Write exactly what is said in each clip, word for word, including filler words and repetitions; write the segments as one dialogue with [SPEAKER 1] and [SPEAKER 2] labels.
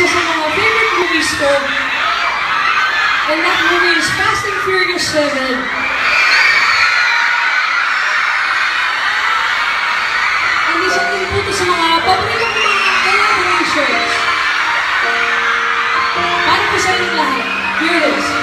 [SPEAKER 1] isa sa mga favorite movies ko. And that movie is Fast and Furious seven. And isa din po ito sa mga paborito ko mga collaborations. Para po sa inyong lahat. Here it is.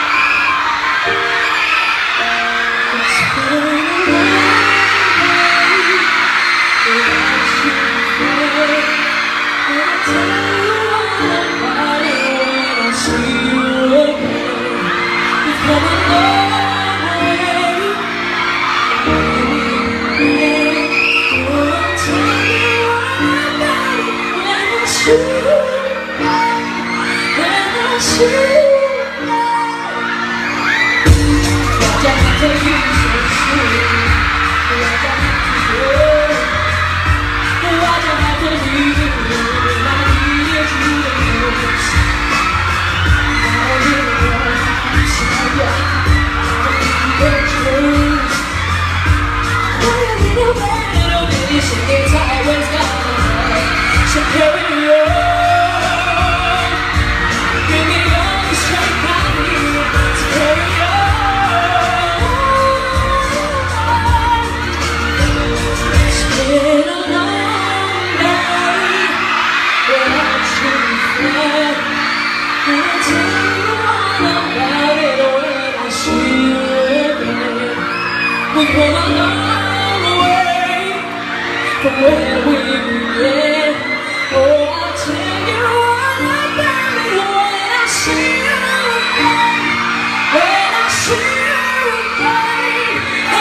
[SPEAKER 2] We've come a long way from where we began. Oh, I'll tell you all about it when I see you again. When I see you again. Oh,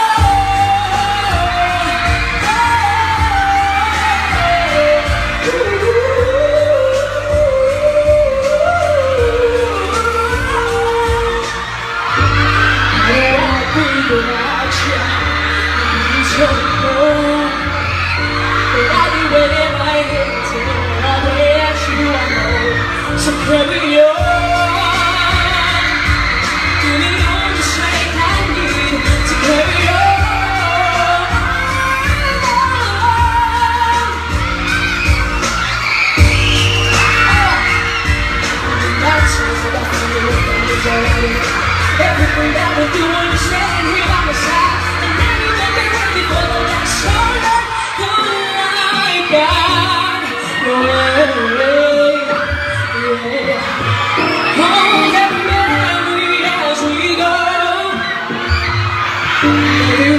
[SPEAKER 2] so carry on, give me all the strength I need to carry on. That's what I feel is already everything that we do when you're standing here by my side, and now you won't be ready for the next shoulder. Oh my God, no way. Hold every memory as we go.